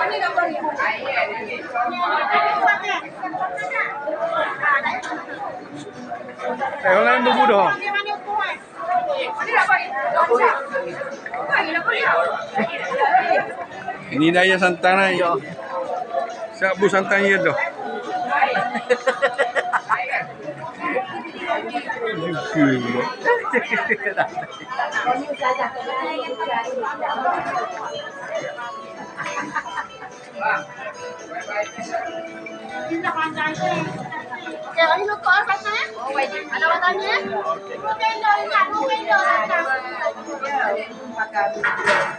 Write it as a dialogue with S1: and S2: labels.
S1: Orang lain berbudak. Ini daya santan naik. Siap bu santan ya tu.
S2: Okey, ini lukuk satu ya. Ada watannya? Mungkin dah ingat, mungkin dah.